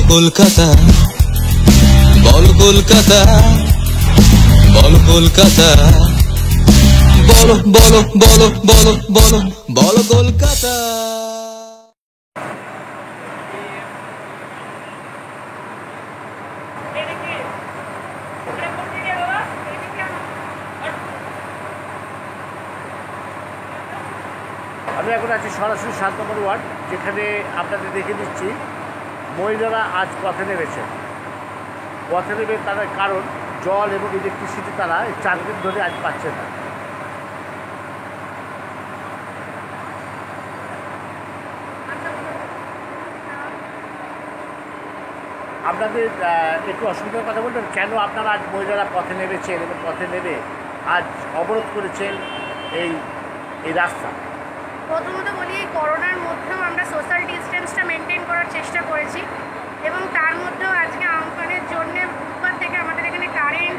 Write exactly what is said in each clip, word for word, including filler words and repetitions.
কলকাতা, বলো কলকাতা, বলো কলকাতা, বলো বলো বলো বলো বলো বলো কলকাতা। আমি এখন আছি সরাসরি সাত নম্বর ওয়ার্ড, যেখানে আপনাদের দেখে দিচ্ছি মহিলারা আজ পথে নেমেছে। পথে নেমে তার কারণ জল এবং ইলেকট্রিসিটি তারা চার দিন ধরে আজ পাচ্ছে না। আপনাদের একটু অসুবিধার কথা বলবেন, কেন আপনারা আজ মহিলারা পথে নেমেছেন এবং পথে নেমে আজ অবরোধ করেছেন এই এই রাস্তা? প্রথমত বলি, এই করোনার মধ্যেও আমরা সোশ্যাল ডিস্টেন্সটা মেনটেন করার চেষ্টা করেছি এবং তার মধ্যেও আজকে আমফানের জন্যে ফুটপাথ থেকে আমাদের এখানে কারেন্ট,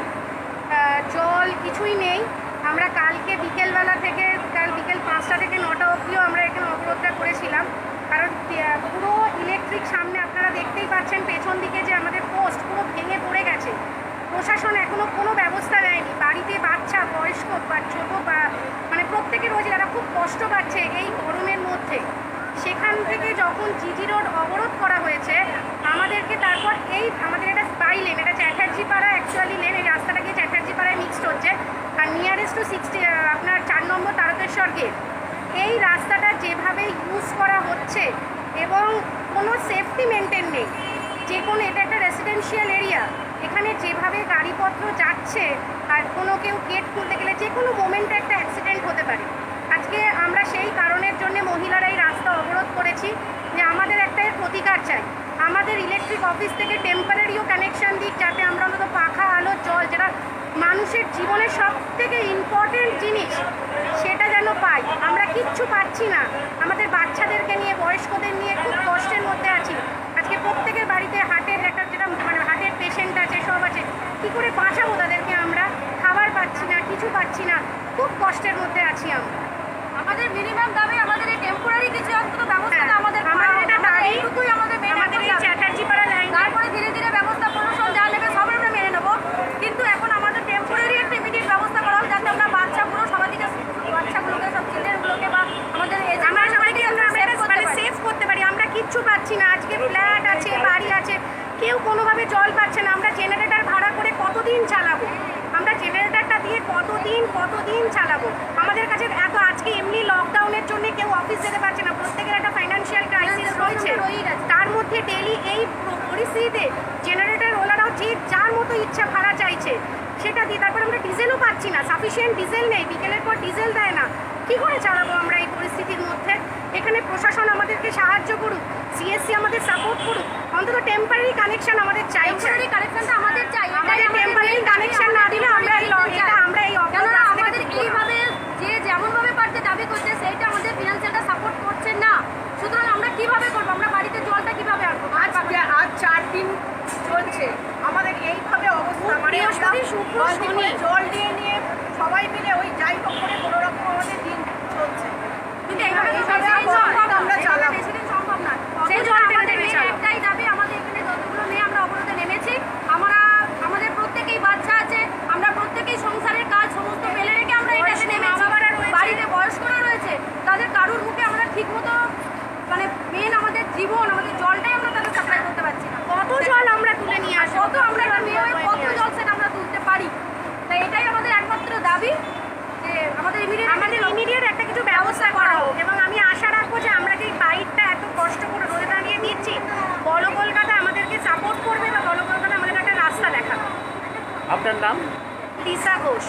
জল কিছুই নেই। আমরা কালকে বিকেলবেলা থেকে কাল বিকেল পাঁচটা থেকে নটা অবধিও আমরা এখানে অবরোধটা করেছিলাম, কারণ পুরো ইলেকট্রিক সামনে আপনারা দেখতেই পাচ্ছেন পেছন দিকে যে আমাদের পোস্ট পুরো ভেঙে পড়ে গেছে। প্রশাসন এখনও কোনো ব্যবস্থা নেয়নি। বাড়িতে বাচ্চা, বয়স্ক বা ছোটো বা মানে প্রত্যেকের রোজ যারা খুব কষ্ট পাচ্ছে এই গরমের মধ্যে, সেখান থেকে যখন জিজি রোড অবরোধ করা হয়েছে আমাদেরকে, তারপর এই আমাদের এটা স্পাই লেন, এটা চ্যাটার্জি পাড়া অ্যাকচুয়ালি লেন, এই রাস্তাটা গিয়ে চ্যাটার্জি পাড়ায় মিক্সড হচ্ছে, আর নিয়ারেস্ট টু সিক্সটি আপনার চার নম্বর তারকেশ্বর গেট। এই রাস্তাটা যেভাবে ইউজ করা হচ্ছে এবং কোনো সেফটি মেনটেন নেই, যে কোনো এটা একটা রেসিডেন্সিয়াল এরিয়া, এখানে যেভাবে গাড়িপত্র যাচ্ছে আর কোনো কেউ গেট খুলতে গেলে যে কোনো মোমেন্টে একটা অ্যাক্সিডেন্ট হতে পারে। আজকে আমরা সেই কারণের জন্য মহিলারা এই রাস্তা অবরোধ করেছি যে আমাদের একটা প্রতিকার চাই। আমাদের ইলেকট্রিক অফিস থেকে টেম্পারারিও কানেকশান দিক, যাতে আমরা অন্তত পাখা, আলো, জল, যেটা মানুষের জীবনের সব থেকে ইম্পর্টেন্ট জিনিস, সেটা যেন পাই। আমরা কিচ্ছু পাচ্ছি না। আমাদের বাচ্চাদেরকে নিয়ে, বয়স্কদের নিয়ে খুব কষ্টের মধ্যে আছি। আজকে প্রত্যেকের বাড়িতে হার্টের একটা যেটা মানে হার্টের পেশেন্ট আছে, সব আছে। কী করে বাঁচাবো তাদেরকে? আমরা খাবার পাচ্ছি না, কিছু পাচ্ছি না, খুব কষ্টের মধ্যে আছি আমরা। আমাদের মিনিমাম দাবি আমাদের এই টেম্পোরারি কিছু অন্তত ব্যবস্থা আমাদের আমাদের এটা দাবি, এইটুকুই আমাদের মেনে আমাদের এই চ্যাটার্জি পাড়া লাইন, তারপরে ধীরে ধীরে ব্যবস্থা প্রশাসন যা নেবে সব আমরা মেনে নেবো, কিন্তু এখন আমাদের টেম্পোরারি একটা ইমিডিয়েট ব্যবস্থা করা হবে, যাতে আমরা বাচ্চাগুলো সবাইকে বাচ্চাগুলোকে সব চিলড্রেনগুলোকে বা আমাদের আমরা সবাইকে আমরা মানে সেভ করতে পারি। আমরা কিচ্ছু পাচ্ছি না। আজকে ফ্ল্যাট আছে, বাড়ি আছে, কেউ কোনোভাবে জল পাচ্ছে না। আমরা জেনারেটর ভাড়া করে কতদিন চালাবো? আমরা জেনারেটরটা দিয়ে কতদিন কতদিন চালাবো? আমাদের কাছে এত, আজকে এমনি লকডাউনের জন্য কেউ অফিস যেতে পারছে না, প্রত্যেকের একটা ফাইন্যান্সিয়াল ক্রাইসিস রয়েছে। তার মধ্যে ডেলি এই পরিস্থিতিতে জেনারেটর ওলারাও যে যার মতো ইচ্ছা ভাড়া চাইছে সেটা দিয়ে, তারপর আমরা ডিজেলও পাচ্ছি না, সাফিসিয়েন্ট ডিজেল নেই, বিকেলের পর ডিজেল দেয় না। কী করে চালাবো আমরা এই পরিস্থিতির মধ্যে? এখানে প্রশাসন আমাদেরকে সাহায্য করুক, সিএসসি আমাদের সাপোর্ট করুক, অন্তত টেম্পারারি কানেকশন আমাদের চাই। টেম্পোরারি কানেকশনটা আমাদের চাই। আমাদের টেম্পারারি কানেকশন না দিলে আমরা এটা আমরা এই কেননা আমাদের এইভাবে যে যেমনভাবে পারছে দাবি করছে, সেইটা আমাদের ফিনান্সিয়ালটা সাপোর্ট করছে না। সুতরাং আমরা কীভাবে করবো? আমরা বাড়িতে জলটা কীভাবে আনবো? আজ আজ চার দিন চলছে আমাদের এইভাবে অবস্থা, মানে জল নিয়ে নিয়ে সবাই মিলে ওই যাই হোক করে কোনো রকম আমাদের দিন চলছে, কিন্তু এইভাবে আমরা চালাবো বেশি দিন সম্ভব না। সেই জন্য আমাদের একটাই দাবি, আমাদের এখানে যতগুলো নিয়ে আমরা অবরোধে নেমেছি, আমরা আমাদের প্রত্যেকেই বাচ্চা আছে, আমরা প্রত্যেকেই সংসারের কাজ সমস্ত ফেলে রেখে আমরা এটাতে নেমেছি। বাড়িতে বয়স্করা রয়েছে, তাদের কারুর মুখে আমরা ঠিকমতো মানে মেন আমাদের জীবন, আমাদের জলটাই আমরা তাদের সাপ্লাই করতে পারছি না। কত জল আমরা তুলে নিয়ে আসবো? কত আমরা মেয়ে হয়ে কত জল সেটা আমরা তুলতে পারি? তাই এটাই আমাদের একমাত্র দাবি যে আমাদের ইমিডিয়েট আমাদের ইমিডিয়েট একটা কিছু ব্যবস্থা করা হোক। এবং আমি আশা রাখবো যে আমরা যে বাইকটা এত কষ্ট করে রোদে দাঁড়িয়ে দিচ্ছি, বলো কলকাতা আমাদেরকে সাপোর্ট করবে বা বলো কলকাতা আমাদের একটা রাস্তা দেখাবে। আপনার নাম? লিসা ঘোষ।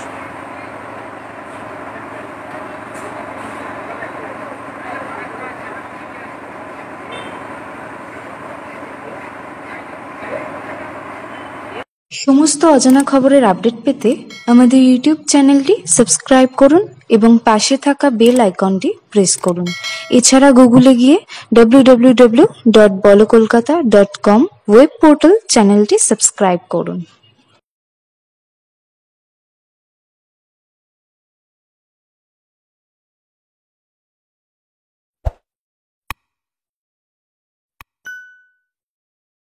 সমস্ত অজানা খবরের আপডেট পেতে আমাদের ইউটিউব চ্যানেলটি সাবস্ক্রাইব করুন এবং পাশে থাকা বেল আইকনটি প্রেস করুন। এছাড়া গুগলে গিয়ে W W W dot Bolo Kolkata dot com web portal চ্যানেলটি সাবস্ক্রাইব করুন।